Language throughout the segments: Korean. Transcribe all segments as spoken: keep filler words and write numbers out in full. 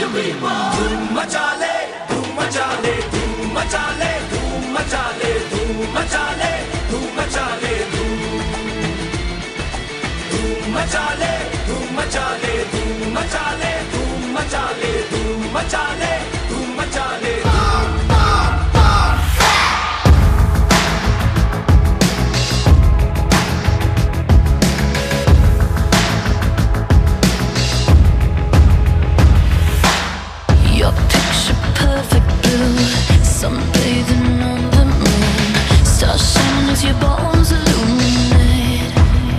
धूम मचा ले धूम मचा ले धूम मचा ले धूम मचा ले धूम मचा ले धूम मचा ले धूम मचा ले धूम मचा ले धूम मचा ले धूम मचा ले धूम मचा ले धूम मचा ले Your picture perfect blue, sunbathing on the moon, stars shining as your bones illuminate.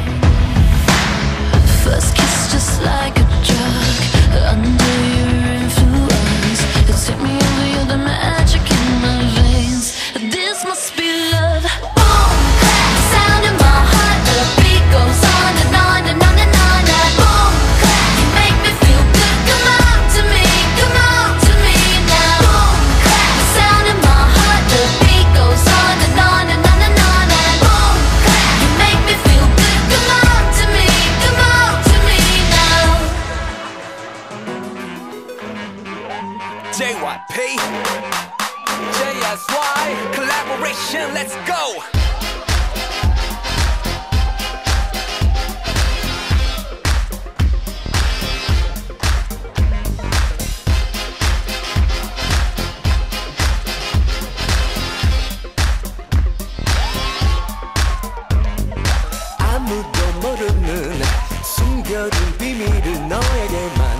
First kiss just like a drug, under your influence, you take me over, you're the magic in my veins. This must be love. Boom, clap, sound in my heart, the beat goes on and on and on and on. And boom, clap, you make me feel good. Come on to me, come on to me now. Boom, clap, sound in my heart, the beat goes on and on and on and on. And boom, clap, you make me feel good. Come on to me, come on to me now. J Y P, J S Y, collaboration, let's go! 아무도 모르는 숨겨둔 비밀을 너에게만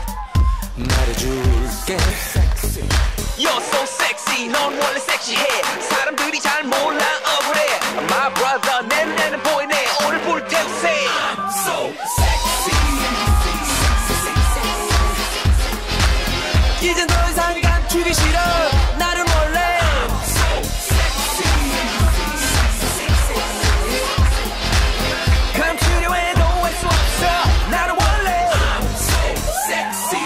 말해줄게. You're so sexy, 넌 원래 섹시해. 사람들이 잘 몰라 억울해. My brother, 내 눈에는 보이네. 오늘 불태우세. I'm so sexy. 이젠 더 이상 감추기 싫어. 나는 원래 I'm so sexy. 감추려 해도 할 수 없어. 나는 원래 I'm so sexy.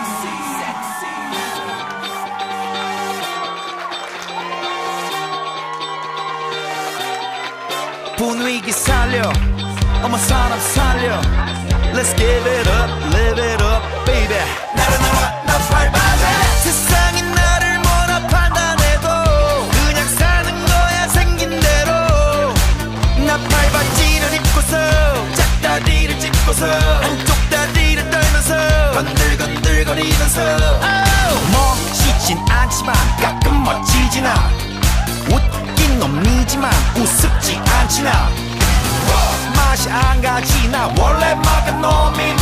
분위기 살려 어머 사람 살려 Let's give it up, live it up, baby. 나른나와 나 밟아내. 세상이 나를 뭐라 판단해도 그냥 사는 거야 생긴 대로. 나 밟아지를 입고서 짝다리를 짚고서 한쪽 다리를 떨면서 건들건들거리면서 oh! 멋지진 않지만 가끔 멋지진 않아. 웃긴 놈이지만 우습지 않지 나. 맛이 안 가지 나 원래 막은 놈이